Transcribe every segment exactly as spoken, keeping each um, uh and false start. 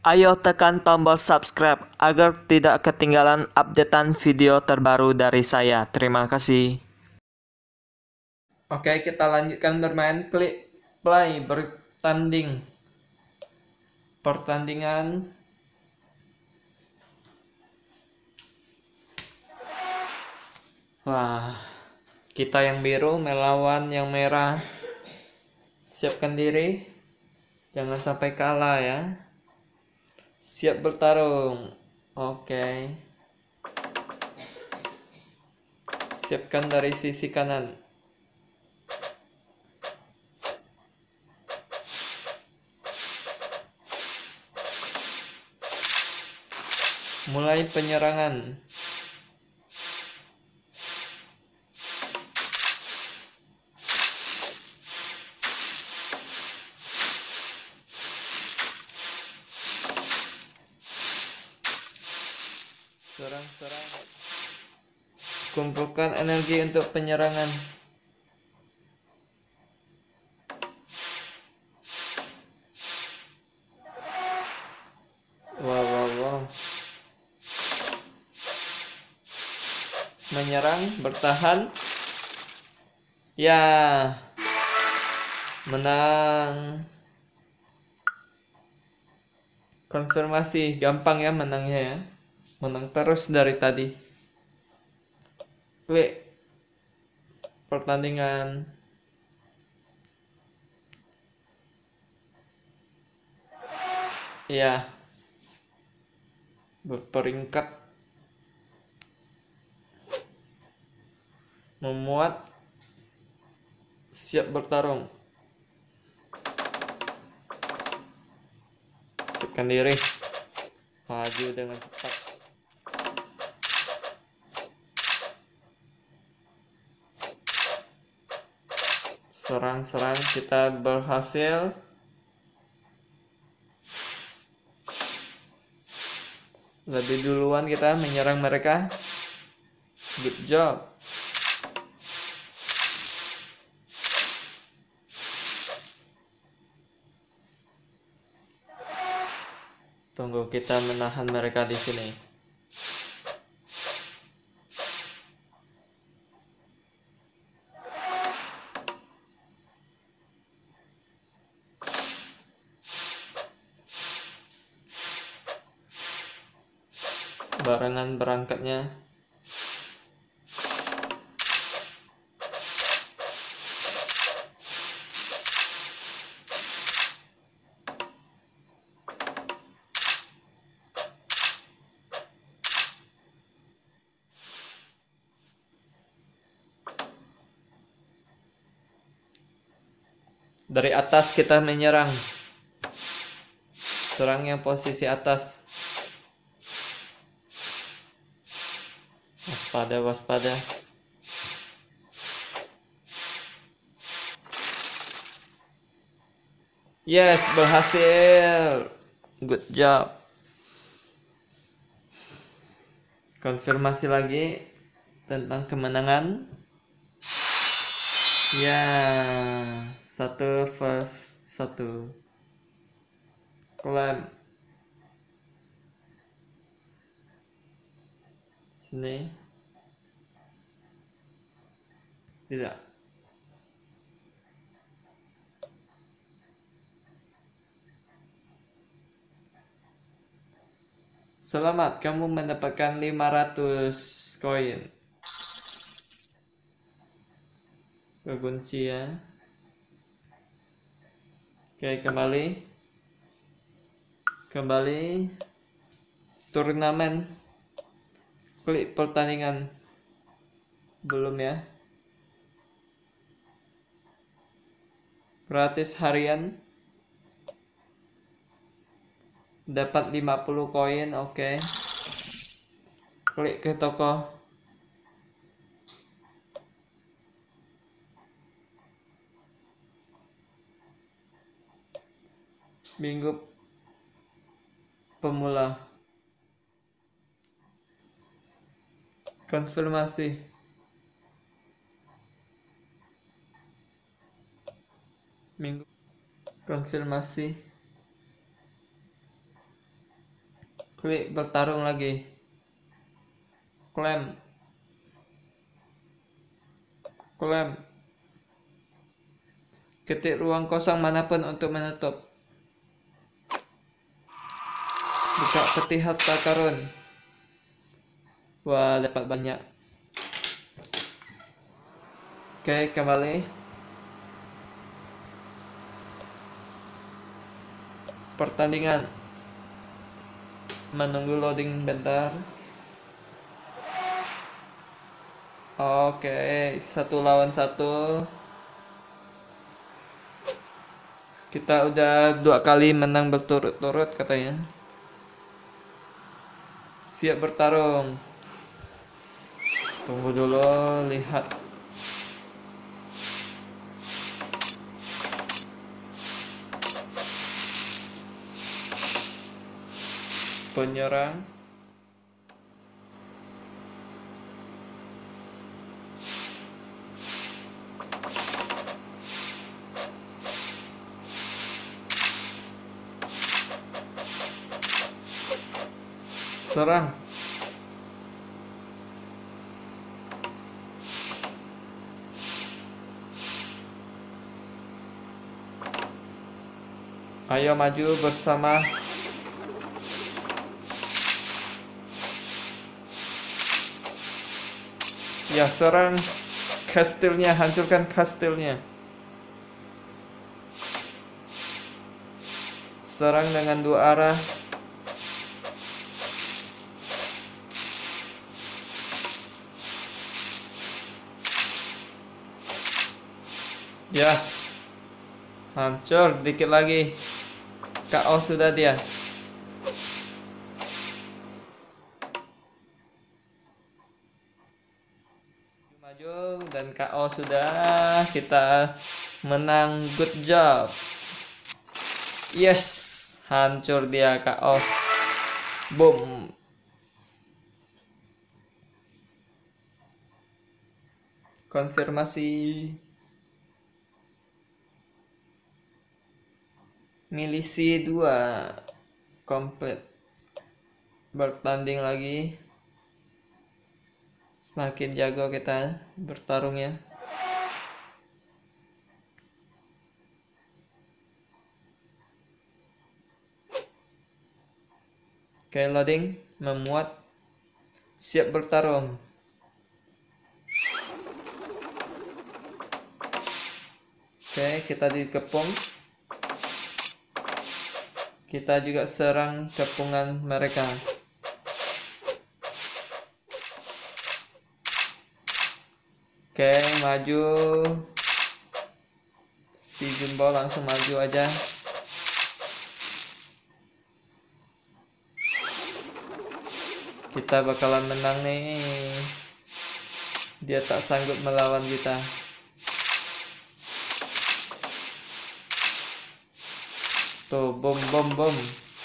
Ayo tekan tombol subscribe agar tidak ketinggalan updatean video terbaru dari saya. Terima kasih. Oke, kita lanjutkan bermain. Klik play bertanding. Pertandingan. Wah, kita yang biru melawan yang merah. Siapkan diri. Jangan sampai kalah ya. Siap bertarung. Oke. Siapkan dari sisi kanan. Mulai penyerangan. Serang-serang. Kumpulkan energi untuk penyerangan. Wow, wow, wow. Menyerang, bertahan. Ya, menang. Konfirmasi, gampang ya menangnya ya. Menang terus dari tadi. Klik pertandingan. Ya, berperingkat. Memuat. Siap bertarung. Siapkan diri. Maju dengan cepat. Serang-serang, kita berhasil. Lebih duluan kita menyerang mereka. Good job. Tunggu, kita menahan mereka di sini. Barengan berangkatnya. Dari atas kita menyerang. Serang yang posisi atas. Waspada, waspada. Yes, berhasil. Good job. Konfirmasi lagi tentang kemenangan. Ya, satu versus satu. Klaim. Sini. Tidak. Selamat, kamu mendapatkan lima ratus koin. Kekunci ya. Oke, kembali. Kembali. Turnamen. Klik pertandingan. Belum ya. Gratis harian. Dapat lima puluh koin, oke. Klik ke toko. Minggu pemula. Konfirmasi. Minggu konfirmasi. Klik bertarung lagi. Klaim. Klaim. Ketik ruang kosong manapun untuk menutup. Buka peti harta karun. Wah, dapat banyak. Oke, kembali. Pertandingan. Menunggu loading bentar. Oke, satu lawan satu. Kita udah dua kali menang berturut-turut katanya. Siap bertarung. Tunggu dulu, lihat. Penyerang. Serang. Ayo maju bersama. Ya, serang kastilnya, hancurkan kastilnya. Serang dengan dua arah. Yes. Hancur, dikit lagi. K O sudah dia. Maju dan K O sudah. Kita menang, good job. Yes, hancur dia, K O. Boom. Konfirmasi. Milisi dua komplit. Bertanding lagi. Semakin jago kita bertarungnya. Oke, loading, memuat, siap bertarung. Oke, kita dikepung. Kita juga serang kepungan mereka. Oke, maju. Si Jumbo langsung maju aja. Kita bakalan menang nih. Dia tak sanggup melawan kita. Tuh, bom bom bom.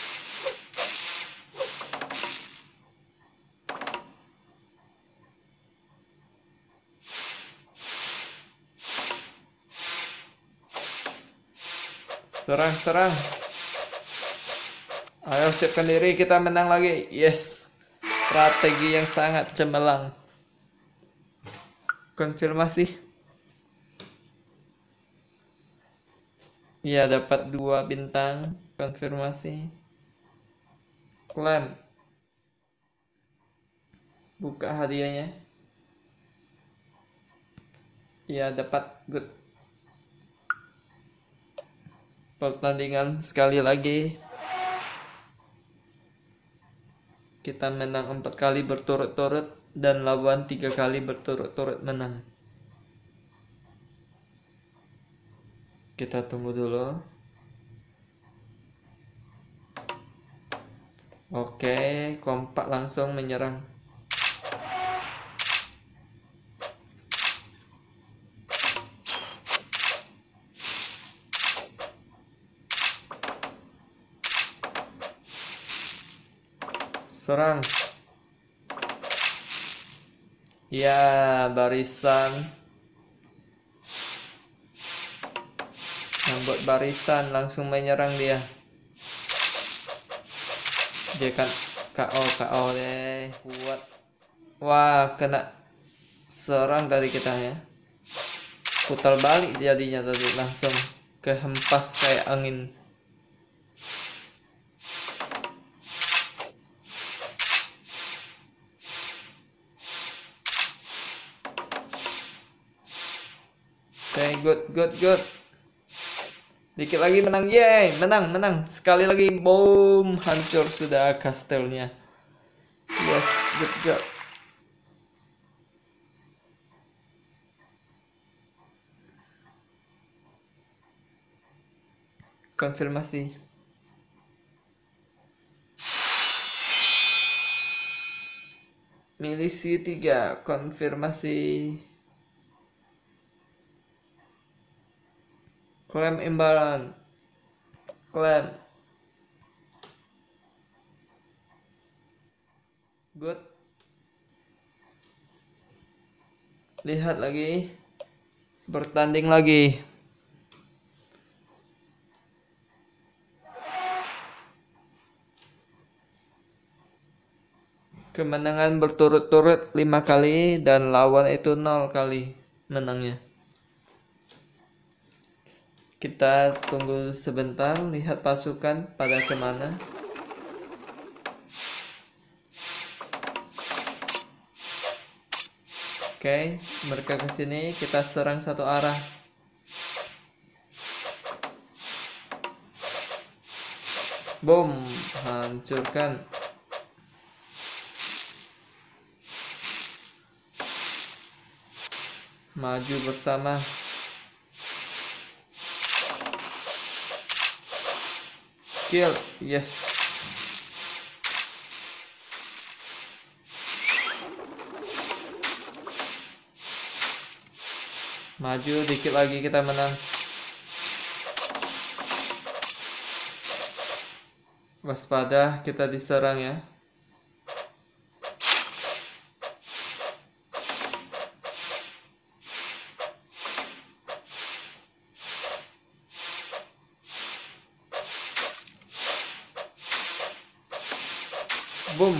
Serang, serang. Ayo siapkan diri, kita menang lagi. Yes. Strategi yang sangat cemerlang. Konfirmasi. Iya, dapat dua bintang. Konfirmasi. Klaim. Buka hadiahnya. Iya, dapat good. Pertandingan sekali lagi. Kita menang empat kali berturut-turut dan lawan tiga kali berturut-turut menang. Kita tunggu dulu. Oke, kompak langsung menyerang. Serang. Ya, barisan. Membuat barisan langsung menyerang dia. Dia kan K O K O deh. Kuat. Wah, kena serang tadi kita ya. Putar balik jadinya tadi, langsung kehempas kayak angin. Oke, okay, good, good, good. Dikit lagi menang, yeay, menang, menang. Sekali lagi, boom, hancur sudah kastelnya. Yes, good job. Konfirmasi. Milisi tiga, konfirmasi. Klaim imbalan. Klaim. Good. Lihat lagi. Bertanding lagi. Kemenangan berturut-turut lima kali dan lawan itu nol kali menangnya. Kita tunggu sebentar, lihat pasukan pada kemana. Oke, mereka ke sini, kita serang satu arah. Boom, hancurkan. Maju bersama. Kill, yes. Maju dikit lagi kita menang. Waspada, kita diserang ya. Boom.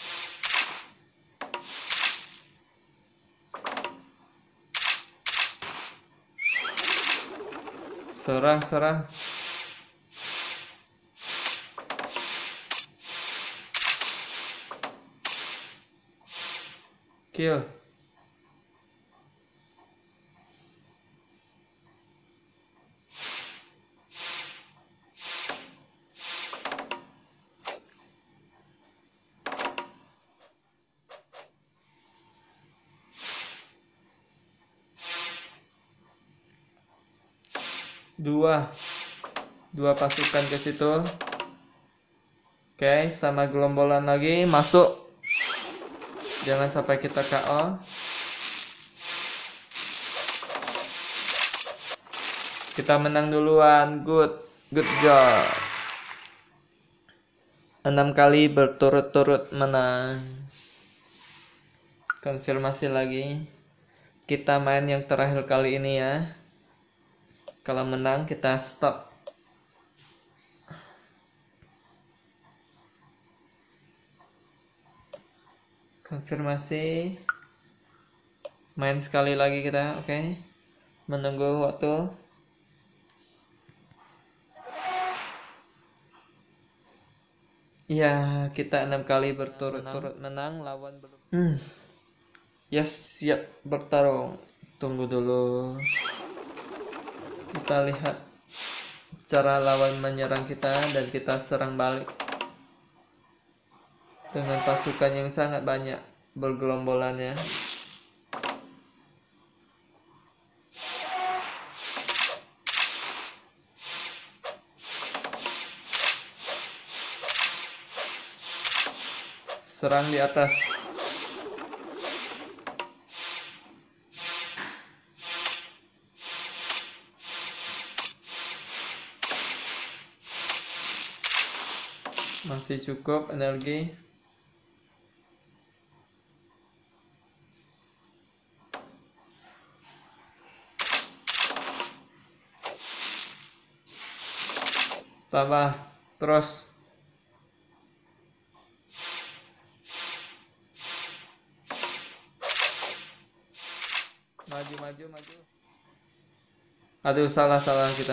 Serang, serang. Kill. Dua. Dua pasukan ke situ. Oke, sama gelombolan lagi masuk. Jangan sampai kita K O. Kita menang duluan. Good. Good job. Enam kali berturut-turut menang. Konfirmasi lagi. Kita main yang terakhir kali ini ya. Kalau menang kita stop. Konfirmasi. Main sekali lagi kita, oke. Okay. Menunggu waktu. Ya, kita enam kali berturut-turut menang lawan belum. Hmm. Yes, siap bertarung. Tunggu dulu. Kita lihat cara lawan menyerang kita dan kita serang balik dengan pasukan yang sangat banyak bergelombolannya. Serang di atas. Masih cukup energi. Tambah terus. Maju, maju, maju. Aduh, salah, salah kita.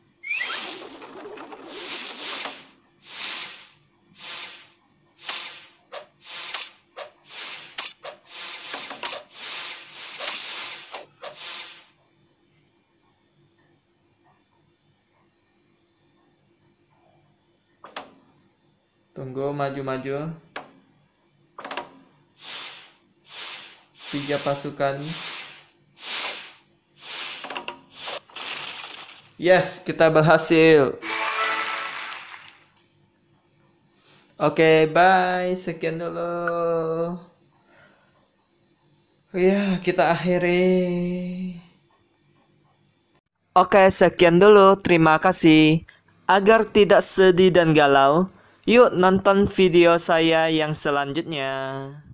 Tunggu, maju-maju. Tiga pasukan. Yes, kita berhasil. Oke, bye. Sekian dulu. Ya, kita akhiri. Oke, sekian dulu. Terima kasih. Agar tidak sedih dan galau, yuk nonton video saya yang selanjutnya.